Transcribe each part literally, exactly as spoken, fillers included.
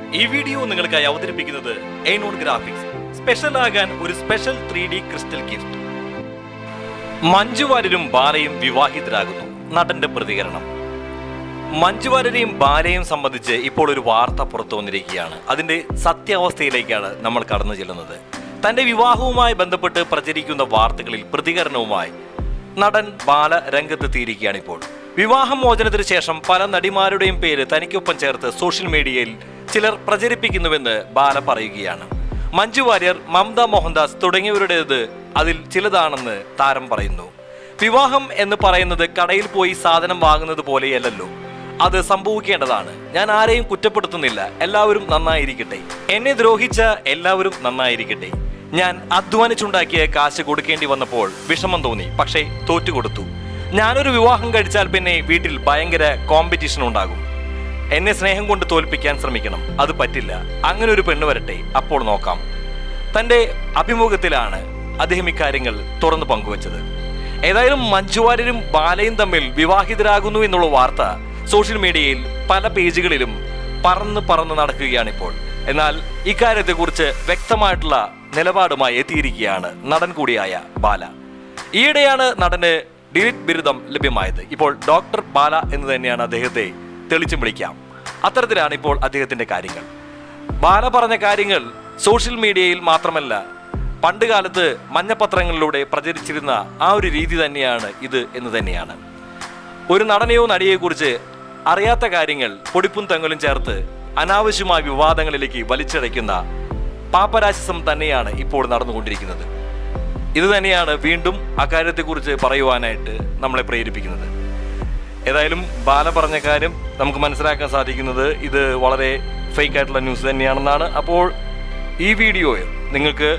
ഈ വീഡിയോ നിങ്ങൾക്കായി അവതരിപ്പിക്കുന്നത് എയ്നോൺ ഗ്രാഫിക്സ്. സ്പെഷ്യൽ ആകാൻ ഒരു special three D crystal gift. Manju വാര്യരും ബാലയും വിവാഹിതരാകുന്നു. നടന്റെ പ്രതികരണം. മഞ്ജു വാര്യരെയും ബാലയും സംബന്ധിച്ച് ഇപ്പോൾ ഒരു വാർത്ത പുറത്തു വന്നിരിക്കുകയാണ്. അതിന്റെ സത്യാവസ്ഥയിലേക്കാണ് നമ്മൾ കടന്നു ചെല്ലുന്നത്. തന്റെ വിവാഹവുമായി ബന്ധപ്പെട്ട് പ്രചരിക്കുന്ന വാർത്തകളിൽ പ്രതികരണവുമായി നടൻ ബാല രംഗത്തെത്തിയിരിക്കുകയാണ്. ഇപ്പോൾ വിവാഹമോചനത്തിന് ശേഷം പല നടിമാരുടെയും പേര് തനിക്കൊപ്പം ചേർത്ത് സോഷ്യൽ മീഡിയയിൽ ചിലർ പ്രചരിപ്പിക്കുന്നുവെന്ന് ബാല പറയുകയാണ്. മഞ്ജു വാര്യർ, മമത മോഹൻദാസ് തുടങ്ങിയവരുടേത് അതിൽ ചിലതാണെന്ന് താരം പറയുന്നു. വിവാഹം എന്ന് പറയുന്നത് കടയിൽ പോയി സാധനം വാങ്ങുന്നത് പോലെയല്ലല്ലോ, അത് സംഭവിക്കേണ്ടതാണ്. ഞാൻ ആരെയും കുറ്റപ്പെടുത്തുന്നില്ല. എല്ലാവരും നന്നായിരിക്കട്ടെ. എന്നെ ദ്രോഹിച്ച എല്ലാവരും നന്നായിരിക്കട്ടെ. ഞാൻ അധ്വാനിച്ചുണ്ടാക്കിയ കാശ് കൊടുക്കേണ്ടി വന്നപ്പോൾ വിഷമം തോന്നി, പക്ഷേ തോറ്റുകൊടുത്തു. ഞാനൊരു വിവാഹം കഴിച്ചാൽ പിന്നെ വീട്ടിൽ ഭയങ്കര കോമ്പറ്റീഷൻ ഉണ്ടാകും. എന്നെ സ്നേഹം കൊണ്ട് തോൽപ്പിക്കാൻ ശ്രമിക്കണം, അത് പറ്റില്ല. അങ്ങനെ ഒരു പെണ്ണ് വരട്ടെ, അപ്പോൾ നോക്കാം. തന്റെ അഭിമുഖത്തിലാണ് അദ്ദേഹം ഇക്കാര്യങ്ങൾ തുറന്നു പങ്കുവച്ചത്. ഏതായാലും മഞ്ജു വാര്യരും ബാലയും തമ്മിൽ വിവാഹിതരാകുന്നു എന്നുള്ള വാർത്ത സോഷ്യൽ മീഡിയയിൽ പല പേജുകളിലും പറന്ന് പറന്ന് നടക്കുകയാണിപ്പോൾ. എന്നാൽ ഇക്കാര്യത്തെക്കുറിച്ച് വ്യക്തമായിട്ടുള്ള നിലപാടുമായി എത്തിയിരിക്കുകയാണ് നടൻ കൂടിയായ ബാല. ഈയിടെയാണ് നടന് ഡിലിറ്റ് ബിരുദം ലഭ്യമായത്. ഇപ്പോൾ ഡോക്ടർ ബാല എന്ന് തന്നെയാണ് അദ്ദേഹത്തെ തെളിച്ചും വിളിക്കാം. അത്തരത്തിലാണ് ഇപ്പോൾ അദ്ദേഹത്തിന്റെ കാര്യങ്ങൾ. ബാല പറഞ്ഞ കാര്യങ്ങൾ സോഷ്യൽ മീഡിയയിൽ മാത്രമല്ല, പണ്ട് കാലത്ത് മഞ്ഞപത്രങ്ങളിലൂടെ പ്രചരിച്ചിരുന്ന ആ ഒരു രീതി തന്നെയാണ് ഇത് എന്ന് തന്നെയാണ്. ഒരു നടനെയോ നടിയെയോ കുറിച്ച് അറിയാത്ത കാര്യങ്ങൾ പൊടിപ്പും തങ്ങലും ചേർത്ത് അനാവശ്യമായ വിവാദങ്ങളിലേക്ക് വലിച്ചടയ്ക്കുന്ന പാപ്പരാശിസം തന്നെയാണ് ഇപ്പോൾ നടന്നുകൊണ്ടിരിക്കുന്നത്. ഇത് തന്നെയാണ് വീണ്ടും അക്കാര്യത്തെക്കുറിച്ച് പറയുവാനായിട്ട് നമ്മളെ പ്രേരിപ്പിക്കുന്നത്. ഏതായാലും ബാല പറഞ്ഞ കാര്യം നമുക്ക് മനസ്സിലാക്കാൻ സാധിക്കുന്നത് ഇത് വളരെ ഫേക്ക് ആയിട്ടുള്ള ന്യൂസ് തന്നെയാണെന്നാണ്. അപ്പോൾ ഈ വീഡിയോ നിങ്ങൾക്ക്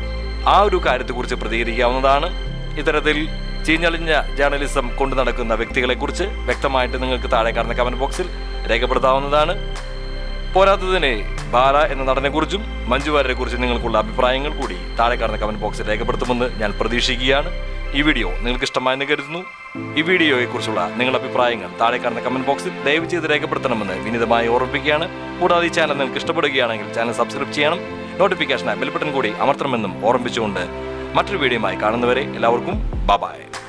ആ ഒരു കാര്യത്തെക്കുറിച്ച് പ്രതികരിക്കാവുന്നതാണ്. ഇത്തരത്തിൽ ചീഞ്ഞളിഞ്ഞ ജേർണലിസം കൊണ്ടു നടക്കുന്ന വ്യക്തികളെക്കുറിച്ച് വ്യക്തമായിട്ട് നിങ്ങൾക്ക് താഴെ കാണുന്ന കമന്റ് ബോക്സിൽ രേഖപ്പെടുത്താവുന്നതാണ്. പോരാത്തതിന് ബാല എന്ന നടനെ കുറിച്ചും മഞ്ജു വാര്യരെ കുറിച്ചും നിങ്ങൾക്കുള്ള അഭിപ്രായങ്ങൾ കൂടി താഴെ കാണുന്ന കമന്റ് ബോക്സിൽ രേഖപ്പെടുത്തുമെന്ന് ഞാൻ പ്രതീക്ഷിക്കുകയാണ്. ഈ വീഡിയോ നിങ്ങൾക്ക് ഇഷ്ടമായെന്ന് കരുതുന്നു. ഈ വീഡിയോയെക്കുറിച്ചുള്ള നിങ്ങളുടെ അഭിപ്രായങ്ങൾ താഴെ കാണുന്ന കമന്റ് ബോക്സിൽ ദയവ് ചെയ്ത് രേഖപ്പെടുത്തണമെന്ന് വിനീതമായി ഓർമ്മിപ്പിക്കുകയാണ്. കൂടാതെ ഈ ചാനൽ നിങ്ങൾക്ക് ഇഷ്ടപ്പെടുകയാണെങ്കിൽ ചാനൽ സബ്സ്ക്രൈബ് ചെയ്യണം. നോട്ടിഫിക്കേഷനായി ബെൽ ബട്ടൺ കൂടി അമർത്തണമെന്നും ഓർമ്മിപ്പിച്ചുകൊണ്ട് മറ്റൊരു വീഡിയോയുമായി കാണുന്നവരെ എല്ലാവർക്കും ബൈ ബൈ.